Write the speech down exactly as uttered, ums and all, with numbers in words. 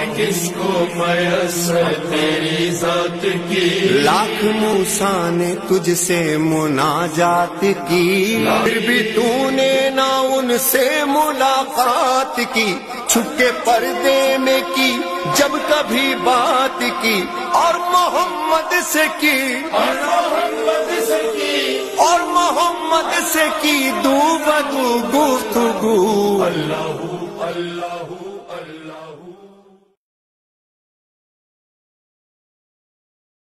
किसको मयसर तेरी जात की। लाख मूसा ने तुझसे मुनाजात की, फिर भी तूने ना उनसे मुलाकात की। छुपके पर्दे में की जब कभी बात की, और मोहम्मद से की और मोहम्मद से की और मोहम्मद से की दू बदू गुफ्तगू। अल्लाहू अल्लाहू